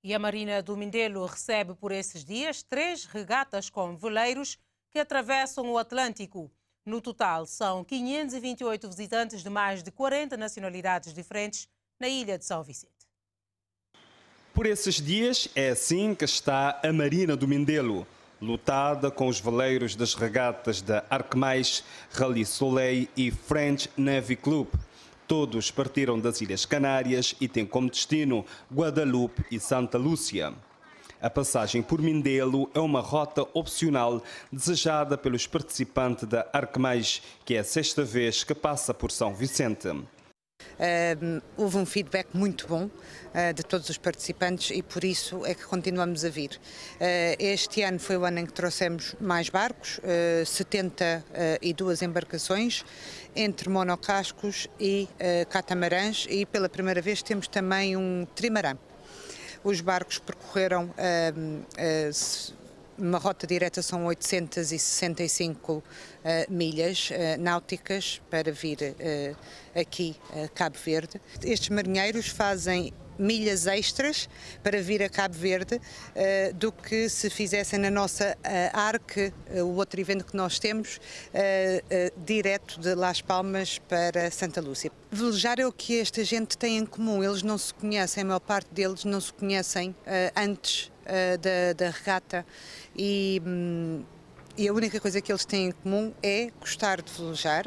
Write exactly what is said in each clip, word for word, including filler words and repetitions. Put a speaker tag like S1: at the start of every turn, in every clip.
S1: E a Marina do Mindelo recebe por esses dias três regatas com veleiros que atravessam o Atlântico. No total, são quinhentos e vinte e oito visitantes de mais de quarenta nacionalidades diferentes na ilha de São Vicente.
S2: Por esses dias, é assim que está a Marina do Mindelo, lotada com os veleiros das regatas da Arquemais, Rally Soleil e French Navy Club. Todos partiram das Ilhas Canárias e têm como destino Guadalupe e Santa Lúcia. A passagem por Mindelo é uma rota opcional desejada pelos participantes da Arquemais, que é a sexta vez que passa por São Vicente.
S3: Uh, houve um feedback muito bom uh, de todos os participantes e por isso é que continuamos a vir. Uh, este ano foi o ano em que trouxemos mais barcos, uh, setenta e duas embarcações, entre monocascos e uh, catamarãs, e pela primeira vez temos também um trimarã. Os barcos percorreram uh, uh, uma rota direta, são oitocentas e sessenta e cinco uh, milhas uh, náuticas para vir uh, aqui a Cabo Verde. Estes marinheiros fazem milhas extras para vir a Cabo Verde uh, do que se fizessem na nossa uh, Arque, uh, o outro evento que nós temos, uh, uh, direto de Las Palmas para Santa Lúcia. Velejar é o que esta gente tem em comum, eles não se conhecem, a maior parte deles não se conhecem uh, antes uh, da, da regata e, hum, e a única coisa que eles têm em comum é gostar de velejar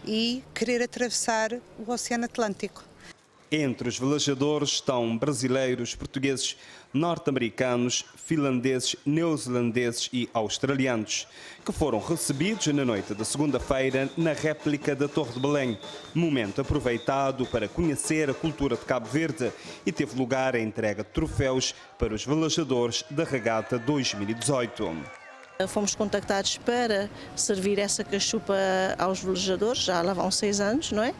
S3: e querer atravessar o Oceano Atlântico.
S2: Entre os velejadores estão brasileiros, portugueses, norte-americanos, finlandeses, neozelandeses e australianos, que foram recebidos na noite da segunda-feira na réplica da Torre de Belém, momento aproveitado para conhecer a cultura de Cabo Verde, e teve lugar a entrega de troféus para os velejadores da regata dois mil e dezoito.
S4: Fomos contactados para servir essa cachupa aos velejadores, já lá vão seis anos, não é?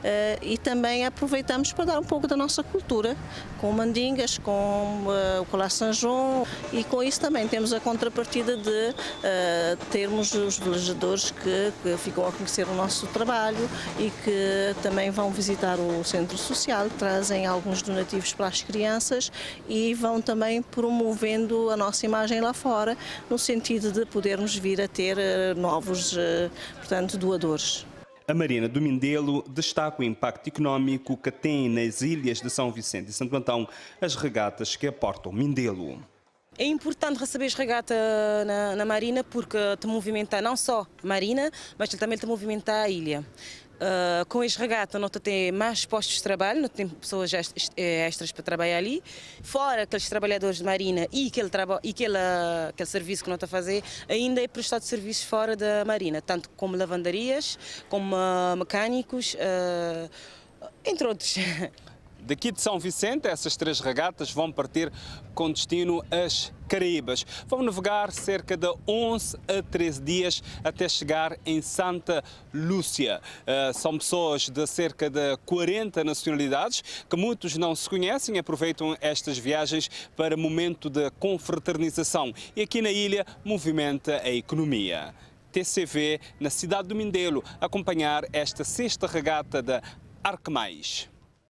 S4: E também aproveitamos para dar um pouco da nossa cultura, com mandingas, com o colar São João, e com isso também temos a contrapartida de uh, termos os velejadores que, que ficam a conhecer o nosso trabalho e que também vão visitar o centro social, trazem alguns donativos para as crianças e vão também promovendo a nossa imagem lá fora, no sentido de podermos vir a ter novos, portanto, doadores.
S2: A Marina do Mindelo destaca o impacto económico que tem nas ilhas de São Vicente e Santo Antão as regatas que aportam Mindelo.
S5: É importante receber as regatas na, na Marina porque te movimenta não só a Marina, mas também te movimenta a ilha. Uh, com as regatas não tem mais postos de trabalho, não tem pessoas extras para trabalhar ali, fora aqueles trabalhadores de marina e aquele, e aquele, aquele serviço que não está a fazer, ainda é prestado serviços fora da marina, tanto como lavandarias, como uh, mecânicos, uh, entre outros.
S2: Daqui de São Vicente, essas três regatas vão partir com destino às Caraíbas. Vão navegar cerca de onze a treze dias até chegar em Santa Lúcia. Uh, são pessoas de cerca de quarenta nacionalidades que muitos não se conhecem e aproveitam estas viagens para momento de confraternização. E aqui na ilha movimenta a economia. T C V na cidade do Mindelo, acompanhar esta sexta regata da Arquemais.